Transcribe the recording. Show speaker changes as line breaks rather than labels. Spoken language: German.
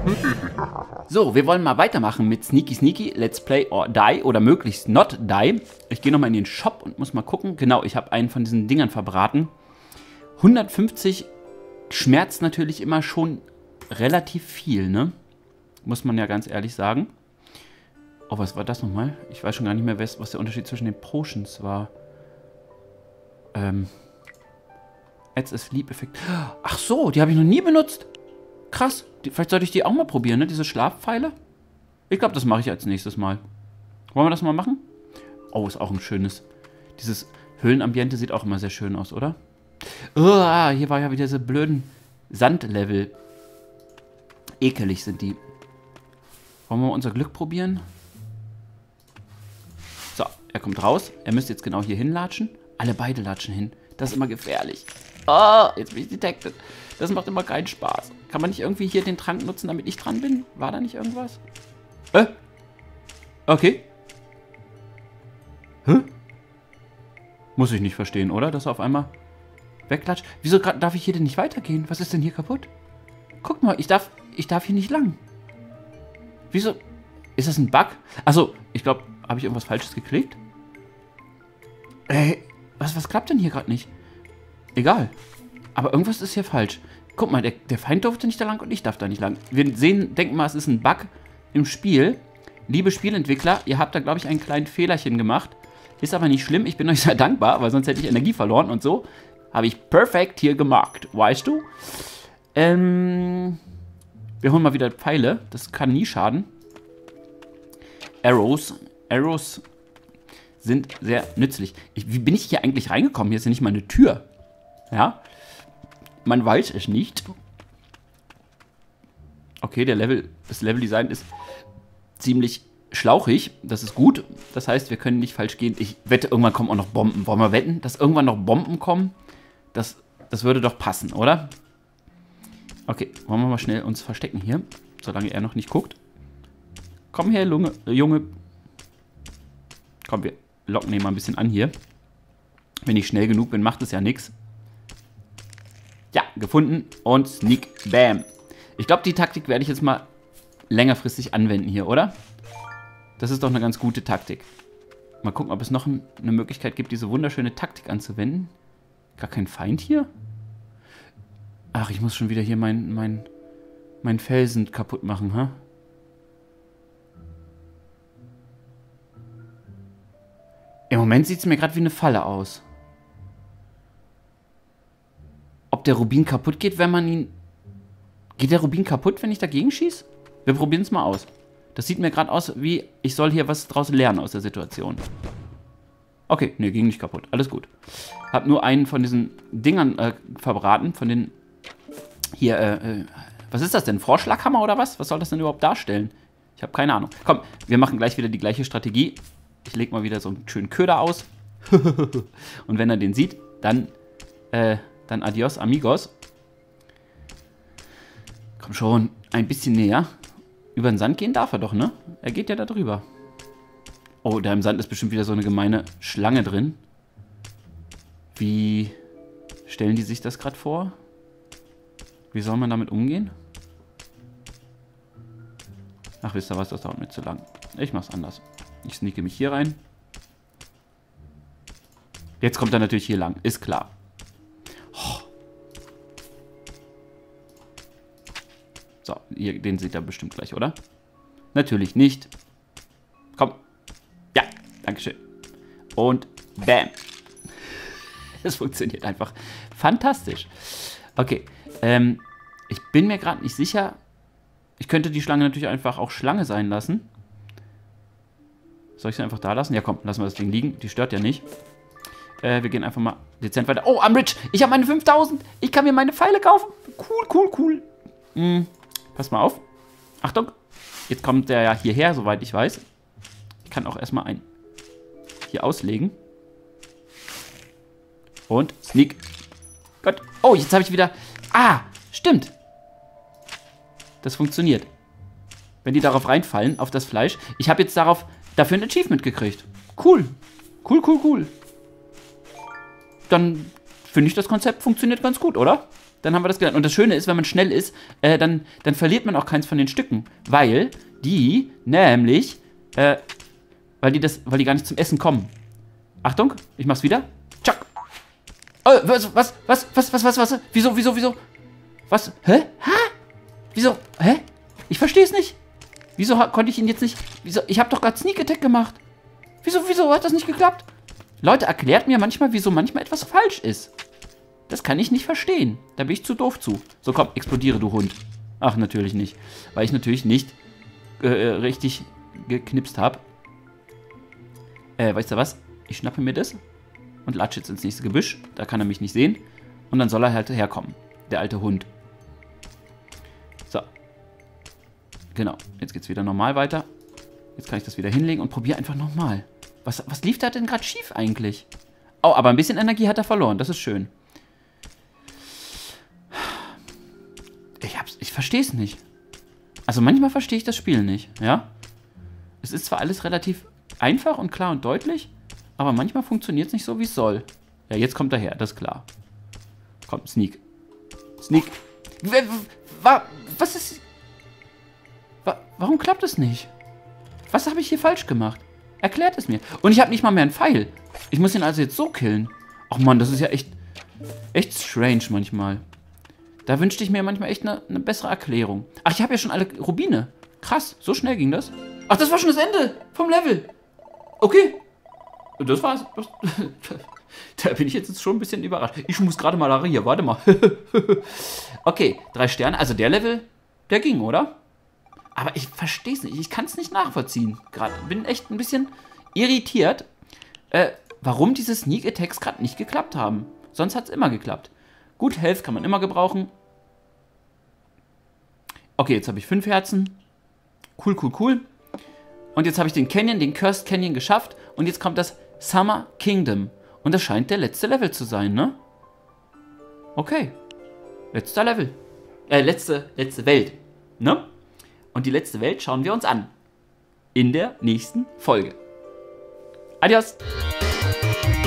So, wir wollen mal weitermachen mit Sneaky Sneaky, Let's Play or Die oder möglichst Not Die. Ich gehe nochmal in den Shop und muss mal gucken. Genau, ich habe einen von diesen Dingern verbraten. 150 schmerzt natürlich immer schon relativ viel, ne? Muss man ja ganz ehrlich sagen. Oh, was war das nochmal? Ich weiß schon gar nicht mehr, was der Unterschied zwischen den Potions war. Adds a Sleep Effekt. Ach so, die habe ich noch nie benutzt. Krass. Vielleicht sollte ich die auch mal probieren, ne? Diese Schlafpfeile. Ich glaube, das mache ich als nächstes Mal. Wollen wir das mal machen? Oh, ist auch ein schönes. Dieses Höhlenambiente sieht auch immer sehr schön aus, oder? Oh, hier war ja wieder diese blöden Sandlevel. Ekelig sind die. Wollen wir unser Glück probieren? So, er kommt raus. Er müsste jetzt genau hier hinlatschen. Alle beide latschen hin. Das ist immer gefährlich. Oh, jetzt bin ich detected. Das macht immer keinen Spaß. Kann man nicht irgendwie hier den Trank nutzen, damit ich dran bin? War da nicht irgendwas? Okay. Hä? Muss ich nicht verstehen, oder? Dass er auf einmal wegklatscht. Wieso darf ich hier denn nicht weitergehen? Was ist denn hier kaputt? Guck mal, ich darf hier nicht lang. Wieso? Ist das ein Bug? Achso, ich glaube, habe ich irgendwas Falsches geklickt? Was klappt denn hier gerade nicht? Egal. Aber irgendwas ist hier falsch. Guck mal, der Feind durfte nicht da lang und ich darf da nicht lang. Wir denken mal, es ist ein Bug im Spiel. Liebe Spielentwickler, ihr habt da, glaube ich, einen kleinen Fehlerchen gemacht. Ist aber nicht schlimm, ich bin euch sehr dankbar, weil sonst hätte ich Energie verloren und so. Habe ich perfekt hier gemacht, weißt du? Wir holen mal wieder Pfeile, das kann nie schaden. Arrows sind sehr nützlich. Wie bin ich hier eigentlich reingekommen? Hier ist ja nicht mal eine Tür. Ja? Man weiß es nicht. Okay, das Leveldesign ist ziemlich schlauchig. Das ist gut. Das heißt, wir können nicht falsch gehen. Ich wette, irgendwann kommen auch noch Bomben. Wollen wir wetten, dass irgendwann noch Bomben kommen? Das würde doch passen, oder? Okay, wollen wir mal schnell uns verstecken hier, solange er noch nicht guckt. Komm her, Junge. Komm, wir locken ihn mal ein bisschen an hier. Wenn ich schnell genug bin, macht es ja nichts. Ja, gefunden und Sneak Bam. Ich glaube, die Taktik werde ich jetzt mal längerfristig anwenden hier, oder? Das ist doch eine ganz gute Taktik. Mal gucken, ob es noch eine Möglichkeit gibt, diese wunderschöne Taktik anzuwenden. Gar kein Feind hier? Ach, ich muss schon wieder hier mein Felsen kaputt machen, ha? Im Moment sieht es mir gerade wie eine Falle aus. Ob der Rubin kaputt geht, wenn man ihn... Geht der Rubin kaputt, wenn ich dagegen schieße? Wir probieren es mal aus. Das sieht mir gerade aus, wie ich soll hier was draus lernen aus der Situation. Okay, ne, ging nicht kaputt. Alles gut. Hab nur einen von diesen Dingern verbraten. Von den... Hier, was ist das denn? Vorschlaghammer oder was? Was soll das denn überhaupt darstellen? Ich habe keine Ahnung. Komm, wir machen gleich wieder die gleiche Strategie. Ich lege mal wieder so einen schönen Köder aus. Und wenn er den sieht, dann adios, amigos. Komm schon, ein bisschen näher. Über den Sand gehen darf er doch, ne? Er geht ja da drüber. Oh, da im Sand ist bestimmt wieder so eine gemeine Schlange drin. Wie stellen die sich das gerade vor? Wie soll man damit umgehen? Ach, wisst ihr was, das dauert mir zu lang. Ich mach's anders. Ich sneake mich hier rein. Jetzt kommt er natürlich hier lang, ist klar. Oh. So, den seht ihr bestimmt gleich, oder? Natürlich nicht. Komm. Ja, dankeschön. Und bam. Es funktioniert einfach fantastisch. Okay, ich bin mir gerade nicht sicher. Ich könnte die Schlange natürlich einfach auch Schlange sein lassen. Soll ich sie einfach da lassen? Ja, komm, lassen wir das Ding liegen. Die stört ja nicht. Wir gehen einfach mal dezent weiter. Oh, I'm rich. Ich habe meine 5000. Ich kann mir meine Pfeile kaufen. Cool. Pass mal auf. Achtung. Jetzt kommt der ja hierher, soweit ich weiß. Ich kann auch erstmal einen hier auslegen. Und sneak. Gott. Oh, jetzt habe ich wieder... Ah, stimmt. Das funktioniert. Wenn die darauf reinfallen, auf das Fleisch. Ich habe jetzt dafür ein Achievement gekriegt. Cool. Dann finde ich, das Konzept funktioniert ganz gut, oder? Dann haben wir das gelernt. Und das Schöne ist, wenn man schnell ist, dann verliert man auch keins von den Stücken. Weil die nämlich, weil die gar nicht zum Essen kommen. Achtung, ich mach's wieder. Tschack. Oh, was? Wieso? Was? Hä? Wieso? Hä? Ich verstehe es nicht. Wieso konnte ich ihn jetzt nicht... Wieso? Ich habe doch gerade Sneak Attack gemacht. Wieso hat das nicht geklappt? Leute, erklärt mir manchmal, wieso manchmal etwas falsch ist. Das kann ich nicht verstehen. Da bin ich zu doof zu. So, komm, explodiere, du Hund. Ach, natürlich nicht. Weil ich natürlich nicht richtig geknipst habe. Weißt du was? Ich schnappe mir das und latsche jetzt ins nächste Gebüsch. Da kann er mich nicht sehen. Und dann soll er halt herkommen. Der alte Hund. So. Genau. Jetzt geht's wieder normal weiter. Jetzt kann ich das wieder hinlegen und probiere einfach nochmal. Was lief da denn gerade schief eigentlich? Oh, aber ein bisschen Energie hat er verloren. Das ist schön. Ich verstehe es nicht. Also manchmal verstehe ich das Spiel nicht, ja? Es ist zwar alles relativ einfach und klar und deutlich, aber manchmal funktioniert es nicht so, wie es soll. Ja, jetzt kommt er her, das ist klar. Komm, Sneak. Sneak. Was ist... Warum klappt es nicht? Was habe ich hier falsch gemacht? Erklärt es mir. Und ich habe nicht mal mehr einen Pfeil. Ich muss ihn also jetzt so killen. Ach Mann, das ist ja echt strange manchmal. Da wünschte ich mir manchmal echt eine bessere Erklärung. Ach, ich habe ja schon alle Rubine. Krass, so schnell ging das. Ach, das war schon das Ende vom Level. Okay. Das war's. Da bin ich jetzt schon ein bisschen überrascht. Ich muss gerade mal hier, warte mal. Okay, 3 Sterne. Also der Level, der ging, oder? Aber ich verstehe es nicht. Ich kann es nicht nachvollziehen. Gerade bin echt ein bisschen irritiert, warum diese Sneak Attacks gerade nicht geklappt haben. Sonst hat es immer geklappt. Gut, Health kann man immer gebrauchen. Okay, jetzt habe ich 5 Herzen. Cool. Und jetzt habe ich den Cursed Canyon geschafft. Und jetzt kommt das Summer Kingdom. Und das scheint der letzte Level zu sein, ne? Okay. Letzter Level. Letzte Welt. Ne? Und die letzte Welt schauen wir uns an. In der nächsten Folge. Adios.